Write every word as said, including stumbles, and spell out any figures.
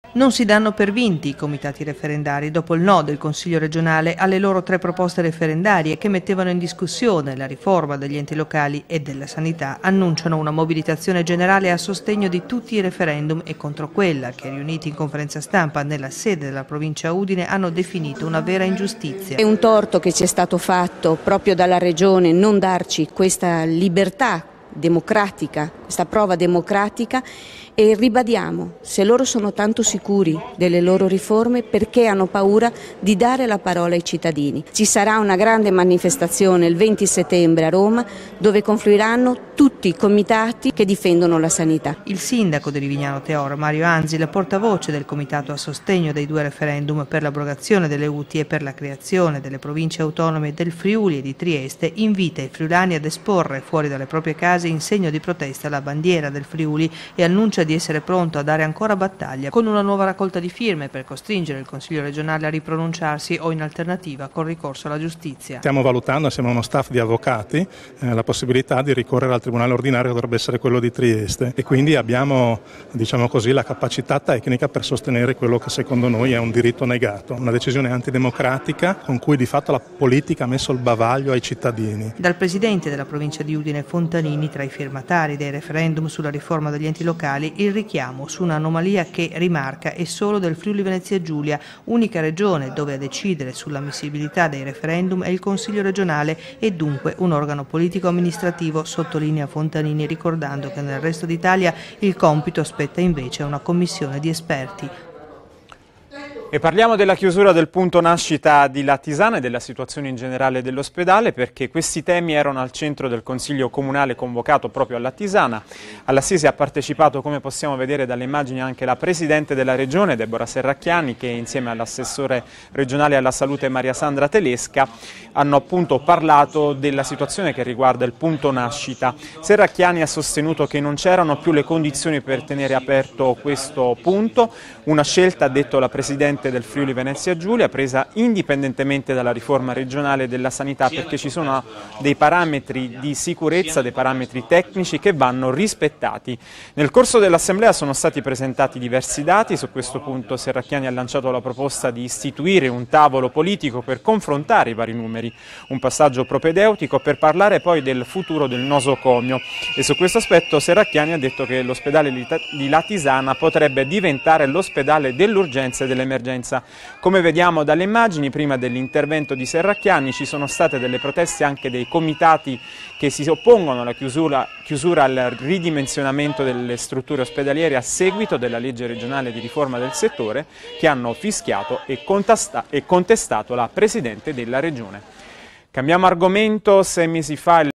Non si danno per vinti i comitati referendari dopo il no del Consiglio regionale alle loro tre proposte referendarie che mettevano in discussione la riforma degli enti locali e della sanità. Annunciano una mobilitazione generale a sostegno di tutti i referendum e contro quella che, riuniti in conferenza stampa nella sede della provincia Udine, hanno definito una vera ingiustizia. È un torto che ci è stato fatto proprio dalla Regione non darci questa libertà democratica, questa prova democratica, e ribadiamo, se loro sono tanto sicuri delle loro riforme, perché hanno paura di dare la parola ai cittadini. Ci sarà una grande manifestazione il venti settembre a Roma dove confluiranno tutti i comitati che difendono la sanità. Il sindaco di Rivignano Teor, Mario Anzi, la portavoce del comitato a sostegno dei due referendum per l'abrogazione delle U T I e per la creazione delle province autonome del Friuli e di Trieste, invita i friulani ad esporre fuori dalle proprie case in segno di protesta la bandiera del Friuli e annuncia di essere pronto a dare ancora battaglia con una nuova raccolta di firme per costringere il Consiglio regionale a ripronunciarsi o in alternativa con ricorso alla giustizia. Stiamo valutando assieme a uno staff di avvocati eh, la possibilità di ricorrere al Tribunale ordinario, che dovrebbe essere quello di Trieste, e quindi abbiamo, diciamo così, la capacità tecnica per sostenere quello che secondo noi è un diritto negato, una decisione antidemocratica con cui di fatto la politica ha messo il bavaglio ai cittadini. Dal presidente della provincia di Udine Fontanini, tra i firmatari dei referendum sulla riforma degli enti locali, il richiamo su un'anomalia che, rimarca, è solo del Friuli Venezia Giulia, unica regione dove a decidere sull'ammissibilità dei referendum è il Consiglio regionale e dunque un organo politico-amministrativo, sottolinea Fontanini, ricordando che nel resto d'Italia il compito spetta invece a una commissione di esperti. E parliamo della chiusura del punto nascita di Lattisana e della situazione in generale dell'ospedale, perché questi temi erano al centro del Consiglio Comunale convocato proprio a Lattisana. All'assise ha partecipato, come possiamo vedere dalle immagini, anche la Presidente della Regione, Deborah Serracchiani, che insieme all'assessore regionale alla salute Maria Sandra Telesca hanno appunto parlato della situazione che riguarda il punto nascita. Serracchiani ha sostenuto che non c'erano più le condizioni per tenere aperto questo punto, una scelta, ha detto la Presidente del Friuli Venezia Giulia, presa indipendentemente dalla riforma regionale della sanità, perché ci sono dei parametri di sicurezza, dei parametri tecnici che vanno rispettati. Nel corso dell'assemblea sono stati presentati diversi dati. Su questo punto Serracchiani ha lanciato la proposta di istituire un tavolo politico per confrontare i vari numeri, un passaggio propedeutico per parlare poi del futuro del nosocomio, e su questo aspetto Serracchiani ha detto che l'ospedale di Lattisana potrebbe diventare l'ospedale dell'urgenza e dell'emergenza. Come vediamo dalle immagini, prima dell'intervento di Serracchiani ci sono state delle proteste anche dei comitati che si oppongono alla chiusura, chiusura al ridimensionamento delle strutture ospedaliere a seguito della legge regionale di riforma del settore, che hanno fischiato e, contesta, e contestato la Presidente della Regione. Cambiamo argomento. Sei mesi fa il